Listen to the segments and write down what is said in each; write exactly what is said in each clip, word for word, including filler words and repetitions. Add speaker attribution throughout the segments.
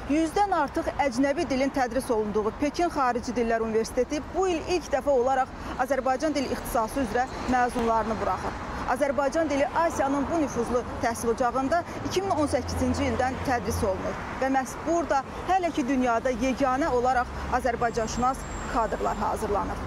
Speaker 1: yüzdən artıq əcnəbi dilin tədris olunduğu Pekin Xarici Dillər Universiteti bu il ilk dəfə olaraq Azərbaycan dili ixtisası üzrə məzunlarını buraxır. Azərbaycan dili Asiyanın bu nüfuzlu təhsil ocağında iki min on səkkizinci ildən tədris olunur və məhz burada hələ ki dünyada yeganə olaraq Azərbaycanşünas kadrlar hazırlanır.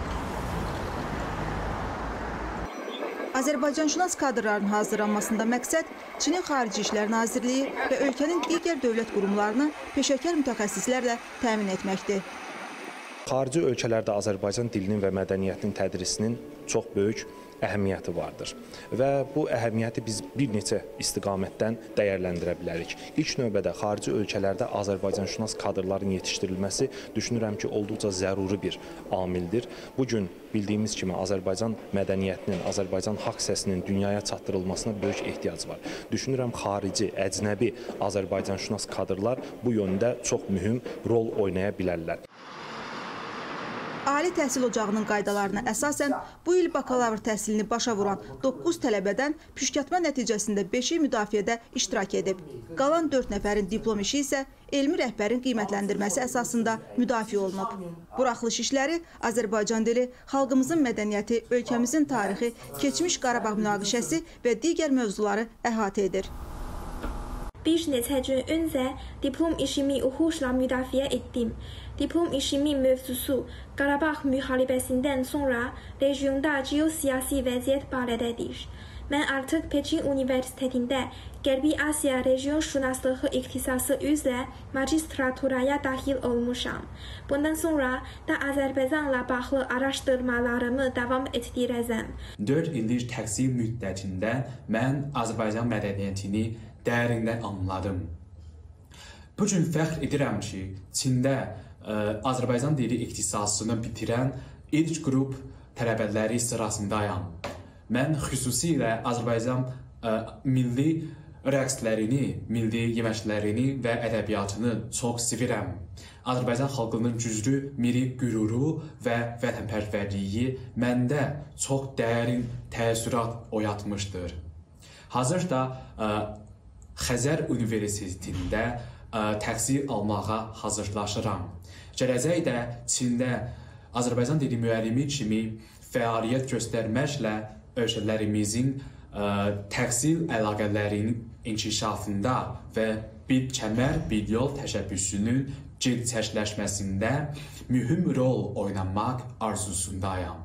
Speaker 1: Azərbaycanşünas kadrların hazırlanmasında məqsəd Çinin Xarici İşlər Nazirliyi və ölkənin digər dövlət qurumlarını peşəkar mütəxəssislərlə təmin etməkdir.
Speaker 2: Xarici ölkələrdə Azərbaycan dilinin və mədəniyyətinin tədrisinin çox böyük əhəmiyyəti vardır və bu əhəmiyyəti biz bir neçə istiqamətdən dəyərləndirə bilərik. İlk növbədə xarici ölkələrdə Azərbaycanşünas kadrların yetişdirilməsi düşünürəm ki, olduqca zəruri bir amildir. Bugün bildiyimiz kimi Azərbaycan mədəniyyətinin, Azərbaycan xalq səsinin dünyaya çatdırılmasına böyük ehtiyac var. Düşünürəm xarici, əcnəbi Azərbaycanşünas kadrlar bu yöndə çox mühüm rol oynaya bilərlər. Ali təhsil ocağının qaydalarına əsasən bu il bakalavr təhsilini başa vuran doqquz tələbədən püşkatma nəticəsində beşi müdafiədə iştirak edib. Qalan dörd nəfərin diplom işi isə elmi rəhbərin qiymətləndirməsi əsasında müdafiə olunub. Buraxılış işləri Azərbaycan dili, xalqımızın mədəniyyəti, ölkəmizin tarixi, keçmiş Qarabağ münaqişəsi və digər mövzuları əhatə edir.
Speaker 3: Bir neçə gün öncə diplom işimi uğurla müdafiə etdim. Diplom işimin mövzusu Qarabağ müharibəsindən sonra regionda geosiyasi vəziyyət barədədir. Mən artıq Pekin Universitetində Qərbi Asiya Region Şünaslığı ixtisası üzrə magistraturaya daxil olmuşam. Bundan sonra da Azərbaycanla bağlı araşdırmalarımı davam etdirəcəm.
Speaker 4: dörd illik təhsil müddətində mən Azərbaycan mədəniyyətini dərindən anladım. Bu gün fəxr edirəm ki, Çində ə, Azərbaycan dili ixtisasını bitirən ilk qrup tələbələri sırasındayam. Mən xüsusilə Azərbaycan ə, milli rəqslərini, milli yeməklərini və ədəbiyyatını çox sevirəm. Azərbaycan xalqının güclü milli qüruru və vətənpərvərliyi məndə çox dərin təəssürat oyatmışdır. Hazırda ə, Xəzər Universitetində ə, təhsil almağa hazırlaşıram. Gələcəkdə Çində Azərbaycan dili müəllimi kimi fəaliyyət göstərməklə ölkələrimizin ə, təhsil əlaqələrinin inkişafında və bir kəmər, bir yol təşəbbüsünün gerçəkləşməsində mühüm rol oynamaq arzusundayam.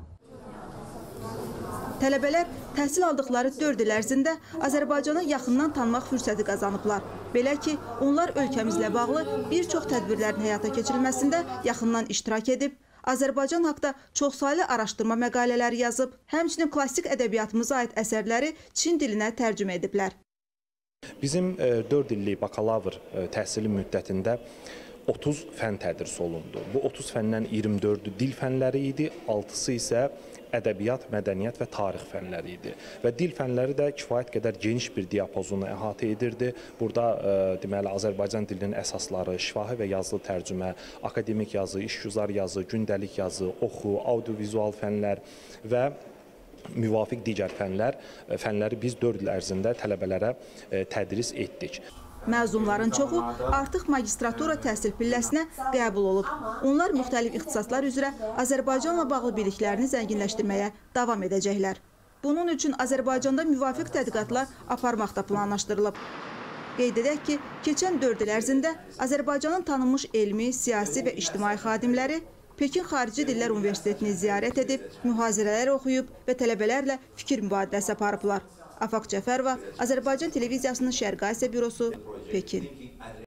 Speaker 1: Tələbələr təhsil aldıqları dörd il ərzində Azərbaycanı yaxından tanımaq fürsəti qazanıblar. Belə ki, onlar ölkəmizlə bağlı bir çox tədbirlərin həyata keçirilməsində yaxından iştirak edib, Azərbaycan haqda çoxsaylı araşdırma məqalələri yazıb, həmçinin klassik ədəbiyyatımıza aid əsərləri Çin dilinə tərcümə ediblər.
Speaker 2: Bizim dörd illik bakalavr təhsili müddətində otuz fən tədris olundu. Bu otuz fəndən iyirmi dördü dil fənləri idi, altısı isə ədəbiyyat, mədəniyyət və tarix fənləri idi. Və dil fənləri də kifayət qədər geniş bir diapazonu əhatə edirdi. Burada ə, deməli Azərbaycan dilinin əsasları, şifahi və yazılı tərcümə, akademik yazı, işgüzar yazı, gündəlik yazı, oxu, audiovizual fənlər və müvafiq digər fənlər, fənləri biz dörd il ərzində tələbələrə ə, tədris etdik.
Speaker 1: Məzunların çoxu artıq magistratura təhsil pilləsinə qəbul olub. Onlar müxtəlif ixtisaslar üzrə Azərbaycanla bağlı biliklərini zənginləşdirməyə davam edəcəklər. Bunun üçün Azərbaycanda müvafiq tədqiqatlar aparmaq da planlaşdırılıb. Qeyd edək ki, keçən dörd il ərzində Azərbaycanın tanınmış elmi, siyasi və ictimai xadimləri Pekin Xarici Dillər Universitetini ziyarət edib, mühazirələr oxuyub və tələbələrlə fikir mübadiləsi aparıblar. Afaq Cəfərova, Azərbaycan Televiziyasının Şərqi Asiya Bürosu, Pekin.